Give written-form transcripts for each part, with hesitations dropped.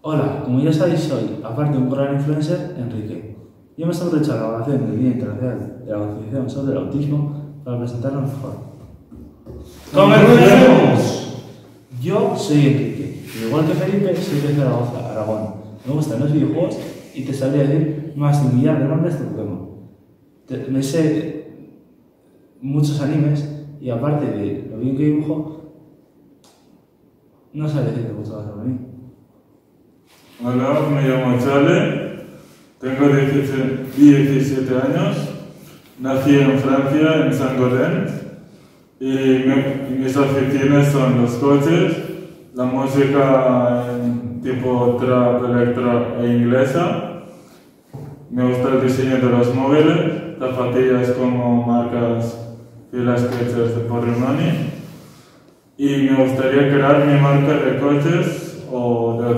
Hola, como ya sabéis, soy, aparte de un gran influencer, Enrique. Y hemos aprovechado la grabación del Día Internacional de la Concienciación sobre el Autismo para presentarnos mejor. ¡Comencemos! Yo soy Enrique, y igual que Felipe, soy de Zaragoza, Aragón. Me gustan los videojuegos y te sabría decir más de 1 millar de nombres de Pokémon. Me sé muchos animes y aparte de lo bien que dibujo, no sabría decirte mucho más sobre mí. Hola, me llamo Chale, tengo 17 años, nací en Francia, en Saint-Gaudens, y mis aficiones son los coches, la música en tipo trap, electro e inglesa. Me gusta el diseño de los móviles, zapatillas como marcas Fila Skechers de Porrimani, y me gustaría crear mi marca de coches o de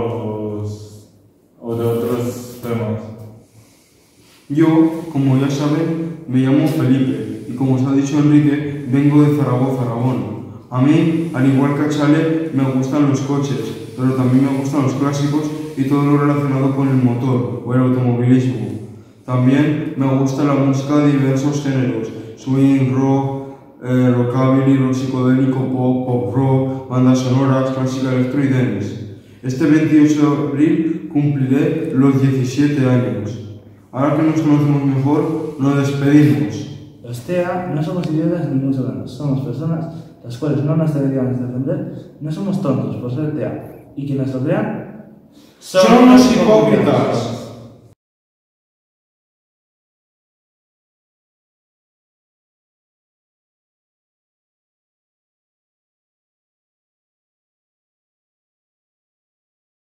otros temas. Yo, como ya saben, me llamo Felipe y como os ha dicho Enrique, vengo de Zaragoza, Aragón. A mí, al igual que a Chale, me gustan los coches, pero también me gustan los clásicos y todo lo relacionado con el motor o el automovilismo. También me gusta la música de diversos géneros, swing, rock, rockabilly, rock psicodélico, pop, pop rock, bandas sonoras, clásica electro y dance. Este 28 de abril cumpliré los 17 años. Ahora que nos conocemos mejor, nos despedimos. Los TEA no somos idiotas ni mucho menos, somos personas las cuales no nos deberíamos defender, no somos tontos por ser TEA. Y quienes lo crean ¡Son los hipócritas!